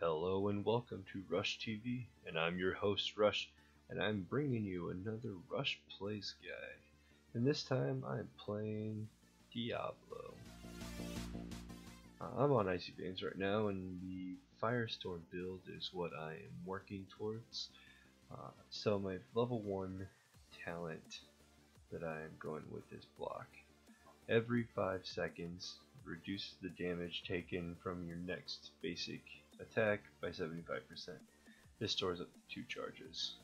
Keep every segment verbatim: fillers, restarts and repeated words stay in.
Hello and welcome to RueshTV, and I'm your host Rush, and I'm bringing you another Rush Plays guide. And this time I'm playing Diablo. Uh, I'm on icy-veins right now, and the Firestorm build is what I am working towards. Uh, so my level one talent that I am going with is block. Every five seconds, reduce the damage taken from your next basic attack by seventy-five percent. This stores up to two charges.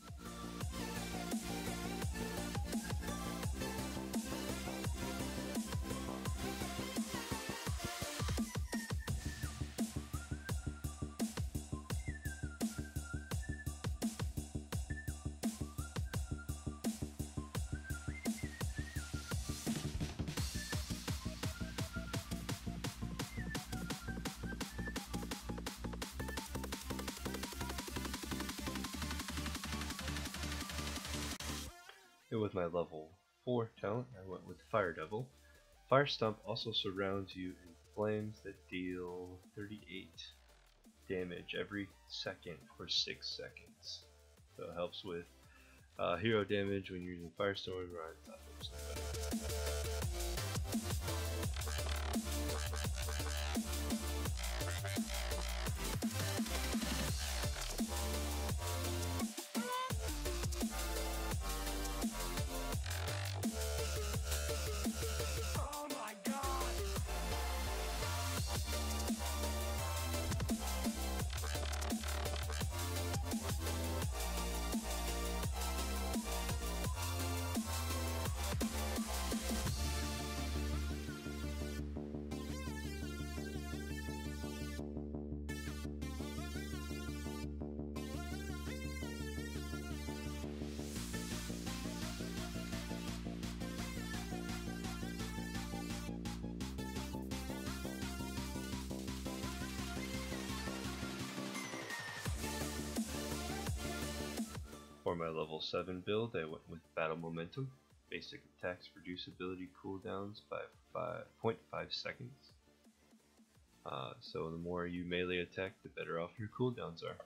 And with my level four talent, I went with Fire Devil. Fire Stomp also surrounds you in flames that deal thirty-eight damage every second for six seconds. So it helps with uh, hero damage when you're using Firestorm or on top of somebody. For my level seven build, I went with Battle Momentum. Basic attacks reduce ability cooldowns by zero point five seconds. Uh, so the more you melee attack, the better off your cooldowns are.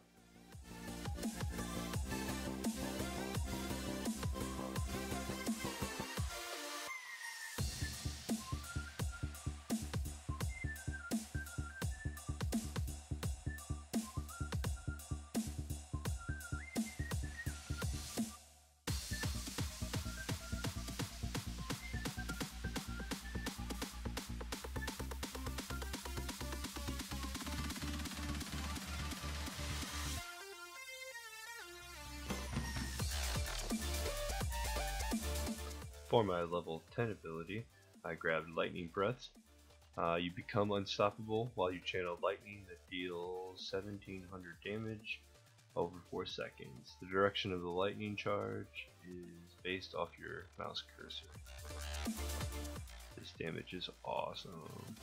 For my level ten ability, I grabbed Lightning Breath. Uh, you become unstoppable while you channel lightning that deals seventeen hundred damage over four seconds. The direction of the lightning charge is based off your mouse cursor. This damage is awesome.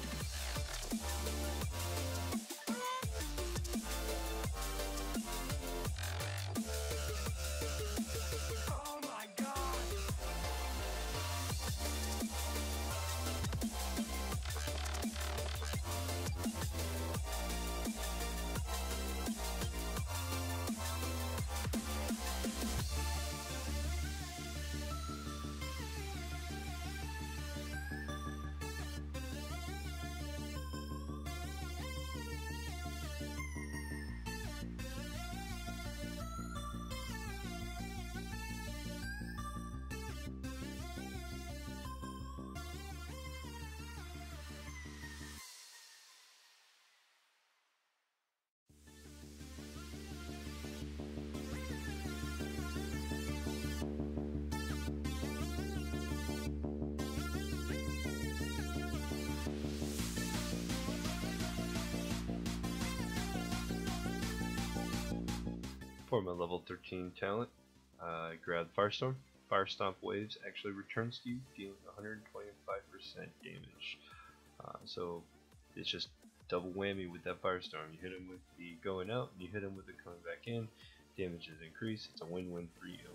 For my level thirteen talent, uh, I grabbed Firestorm. Fire Stomp waves actually returns to you, dealing one hundred twenty-five percent damage. Uh, so it's just double whammy with that Firestorm. You hit him with the going out, and you hit him with the coming back in. Damage is increased. It's a win-win for you.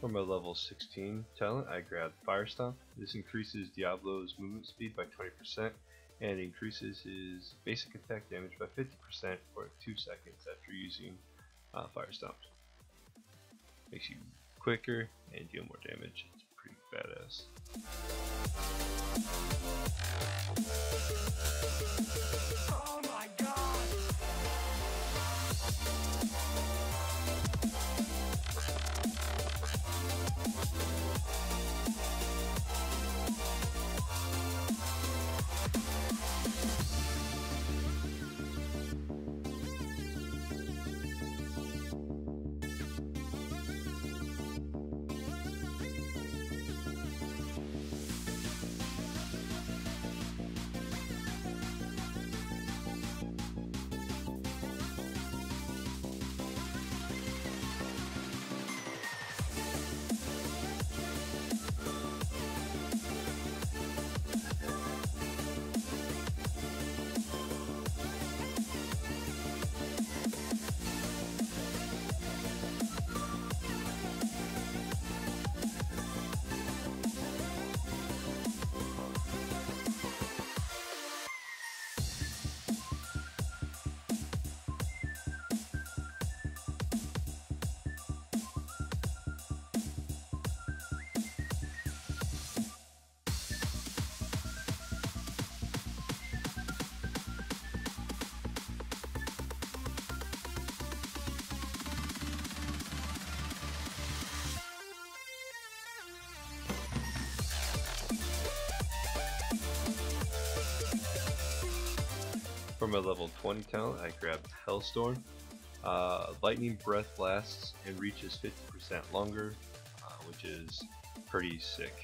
For my level sixteen talent, I grabbed Firestorm. This increases Diablo's movement speed by twenty percent and increases his basic attack damage by fifty percent for two seconds after using uh, Firestorm. Makes you quicker and deal more damage. It's pretty badass. Oh my god! For my level twenty talent, I grabbed Hellstorm. Uh, lightning breath lasts and reaches fifty percent longer, uh, which is pretty sick.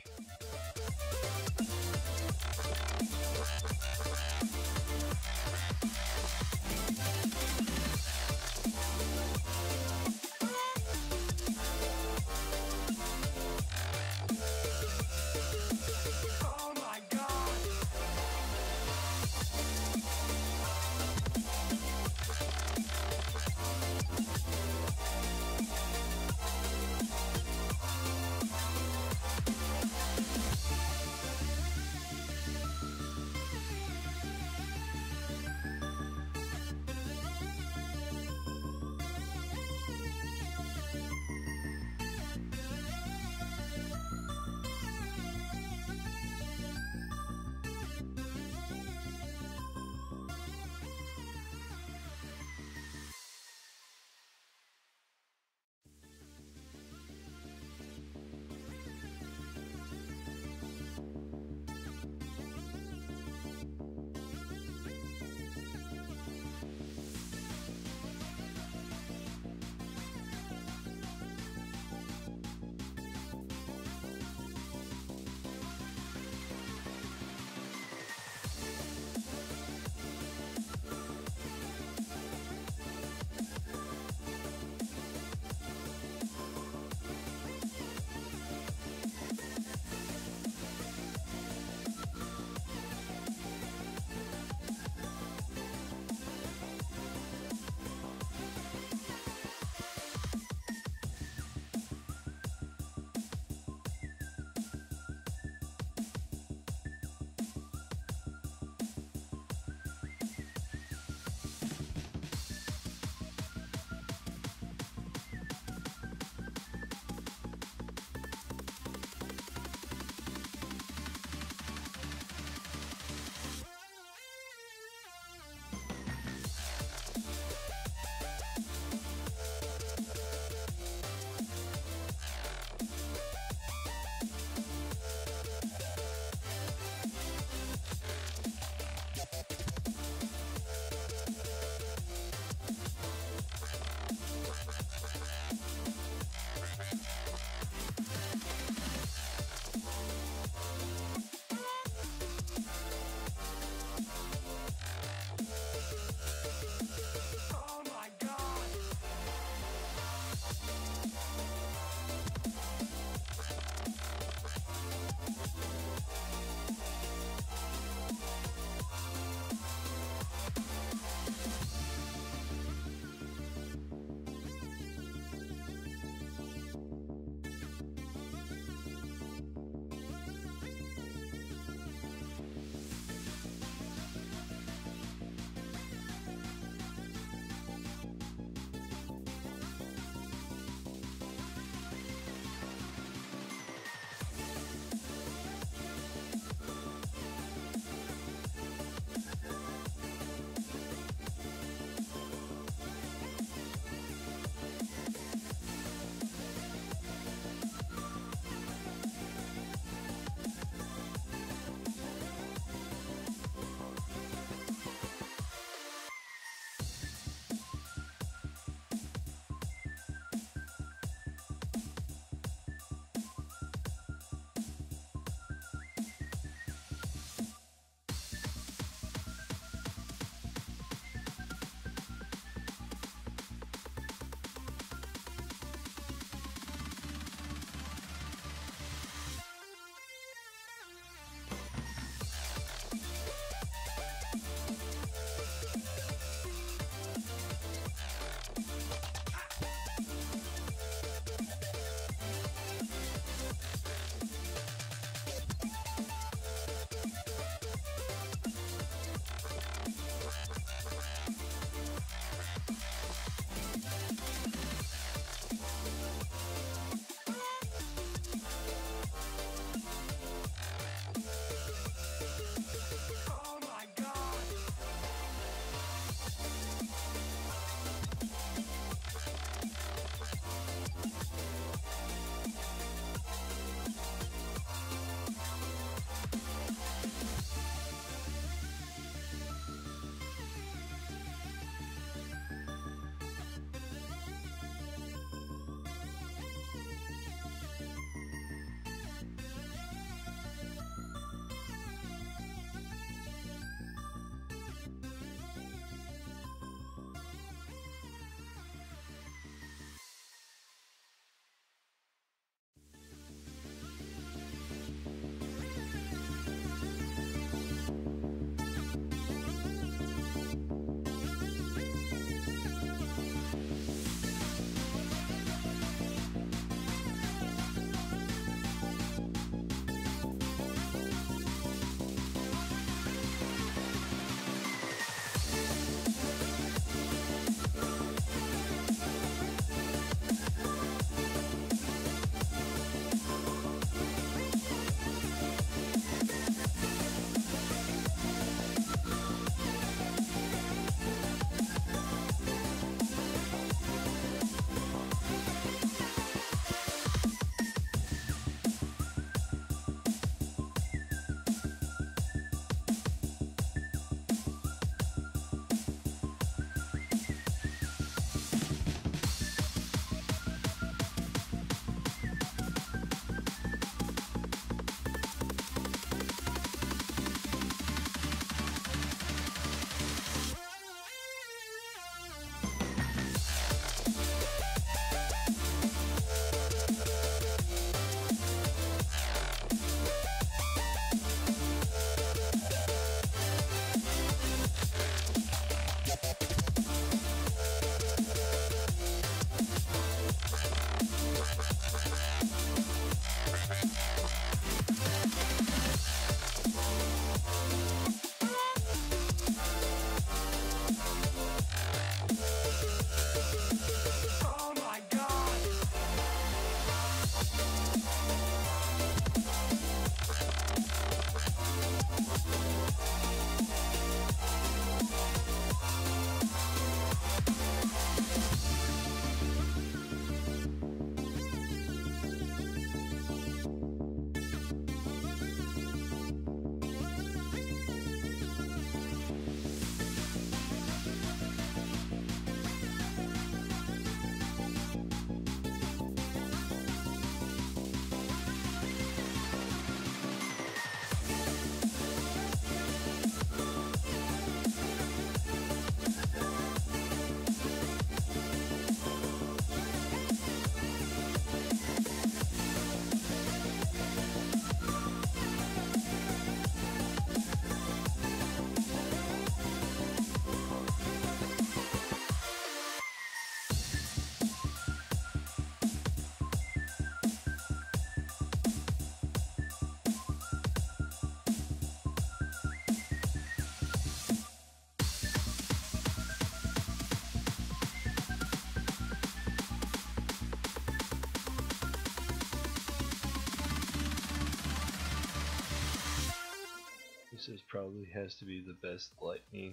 This probably has to be the best lightning.